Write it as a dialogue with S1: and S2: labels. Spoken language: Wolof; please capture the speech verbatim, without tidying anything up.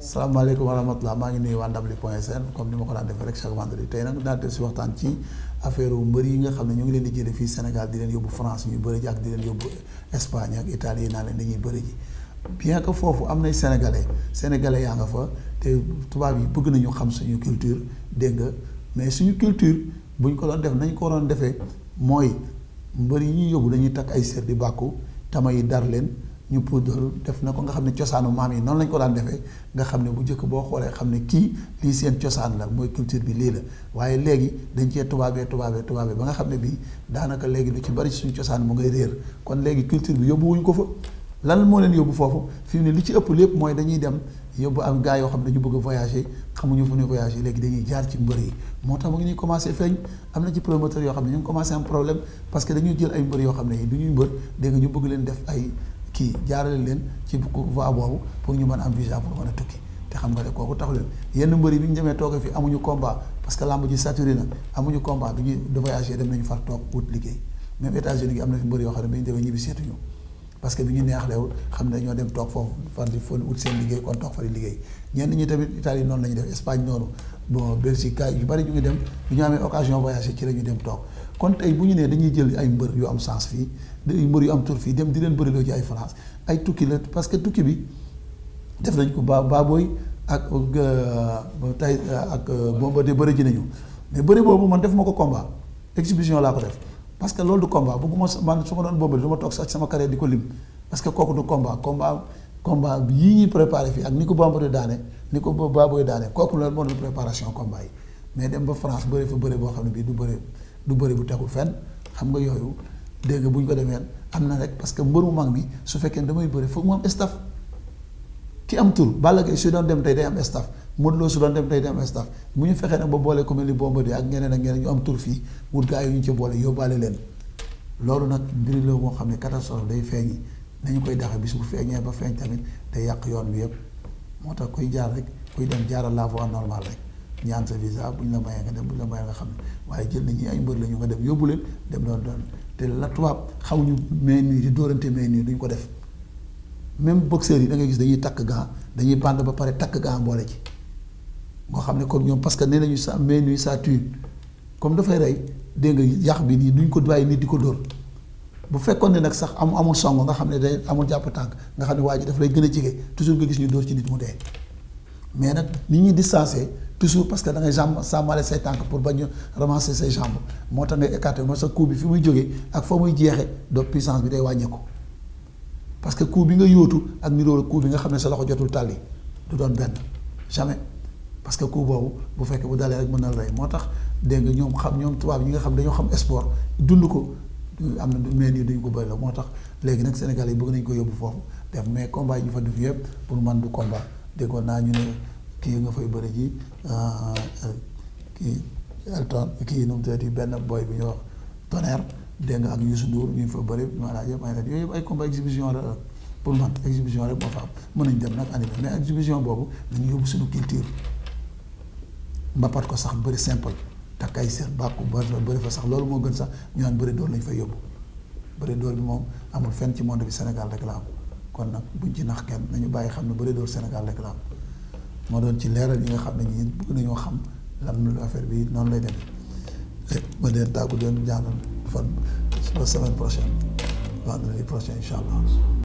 S1: salaamaaleykum wa rahmatulah maa ngi nuyu waa Ndamli point sn comme ni ma ko daan defee rek chaque vendredi tey nag daal di si waxtaan ci affaire mbër yi nga xam ne ñu ngi leen di jëlee fii Sénégal di leen yóbbu France ñu bëri ji ak di leen yóbbu Espagne ak Italie naa leen dañuy bëri ji bien que foofu am nay sénégalais sénégalais yaa nga fa te tubaab yi bëgg nañu xam suñu culture dégg nga mais suñu culture buñ ko doon def nañ ko doon defee mooy mbër yi ñuy yóbbu dañuy takk ay sér di bàkku tama yi dar leen. ñu poudre def na ko nga xam ne cosaanu maam yi noonu lañ ko daan defee nga xam ne bu njëkk boo xoolee xam ne kii lii seen cosaan la mooy culture bi lii la waaye léegi dañ cee tubaabee tubaabee tubaabee ba nga xam ne bii daanaka léegi lu ci bari suñu cosaan mu ngay réer kon léegi culture bi yóbbu wuñ ko fa lan moo leen yóbbu foofu fi mu ne li ci ëpp lépp mooy dañuy dem yóbbu am gars yoo xam ne dañu bëgg a voyager xamuñu fu ñuy voyager léegi dañuy jaar ci mbër yi moo tax mu ngi ñuy commencé feeñ am na ci promoteur yoo xam ne ñu ngi commencé am problème parce que dañuy jël ay mbër yoo xam ne du ñuy mbër dégg nga ñu bëgg leen def ay kii jaarale leen ci voie boobu pour ñu mën am visa pour mën a tukki te xam nga ne kooku taxu leen yenn mbëri bi ñu demee toog fi amuñu combat parce que lamb ji saturé na amuñu combat du ñuy de voyager dem nañu far toog wut liggéey même États-Unis gi am na fi mbëri yoo xam ne bi ñu demee ñibbi seetuñu parce que bi ñu neexlewul xam ne dañoo dem toog foofu far di fon wut seen liggéey kon toog fa di liggéey ñenn ñi tamit Italie noonu la ñuy def Espagne noonu bon Belgique gars yu bari ñu ngi dem bu ñu amee occasion voyager ci la ñu dem toog kon tey bu ñu nee dañuy jël ay mbër yu am sens fii ay mbër yu am tur fii dem di leen bëriloo ci ay France ay tukki la parce que tukki bi def nañ ko ba Baboy ak tay ak Bombardier bëri ji nañu mais bëri boobu man def ma ko combat exhibition laa ko def parce que loolu du combat bëgguma man su ma doon Bombardier du ma toog sax sama carrière di ko lim parce que kooku du combat combat combat yii ñuy préparé fii ak ni ko Bombardier daane ni ko Baboy daane kooku loolu moo doon préparation combat yi mais dem ba France bëri fa bëri boo xam ne bii du bëri du bëri bu tegul fenn xam nga yooyu dégg nga bu ñu ko demee am na rek parce que mbër mu mag mi su fekkee ne damay bëri foog mu am staff ki am tur Balla Gaye su doon dem tey day am staff Modou Lo su doon dem tey day am staff bu ñu fexee nag ba boole ku mel ni Bombardier ak ñeneen ak ñeneen ñu am tur fii wut gaa yi ñu ci boole yóbbaale leen loolu nag mbiri la moo xam ne catastrophe day feeñi nañu koy daxe bis bu feeñee ba feeñ tamit day yàq yoon bi yëpp moo tax kuy jaar rek kuy dem jaaral la voie normale rek ñaan sa visa bu ñu la mayee nga dem bu ñu la mayee nga xam ne waaye jël nañ ñi ay mbër la ñu nga dem yóbbu leen dem doon doon te la tubaab xamuñu main nue di dóorante main nue duñ ko def même boxeurs yi da ngay gis dañuy takk gant dañuy band ba pare takk gant boole ci moo xam ne comme ñoom parce que nee nañu sa main nue ça tue comme dafay rey dégg nga yàq bi nii duñ ko bàyyi nit di ko dóor bu fekkoon ne nag sax am amul song nga xam ne day amul jàpp tànk nga xam ne waa ji daf lay gën a jege toujours nga gis ñu dóor ci nit mu dee mais nag nit ñi distancé toujours parce que da ngay jambe sàmmale say tànk pour bañ a ramasser say jambes moo tax ngay écarté moo sa coup bi fi muy jógee ak fa muy jeexe do puissance bi day wàññeeku parce que coup bi nga yóotu ak niroo coup bi nga xam ne sa loxo jotul tàlli du doon benn jamais parce que coup boobu bu fekkee bu dalee rek mën na la rey moo tax dégg nga ñoom xam ñoom tubaab yi nga xam dañoo xam sport dund ko am na mais nii duñ ko bëri la moo tax léegi nag Sénégal yi bëgg nañ ko yóbbu foofu def mais combat yi ñu fa def yëpp pour man du combat déggoon naa ñu ne kii nga fay bëri ji kii Elton kii nu mu tuddati benn boy bi ñuy wax Tonnerre dégg nga ak Youssou Ndour ñu fa bëri maanaam yëpp ay na yooyu yëpp ay combat exhibition la pour man exhibition rek moo fa am mën nañ dem nag animé mais exhibition boobu dañu yóbbu suñu culture mbapat ko sax bëri simple takk ay seet bàkku bëri fa sax loolu moo gën sax ñu naan bëri dóor lañ fay yóbbu bëri dóor bi moom amul fenn ci monde bi Sénégal rek la am kon nag buñ ci nax kenn nañu bàyyi xam ne bëri dóor Sénégal rek la am moo doon ci leeral yi nga xam ne ñi bëgg nañoo xam lan la affaire bi noonu lay demee ma leen tàggu doon ñaanal fan ba semaine prochaine vendredi prochain incha allah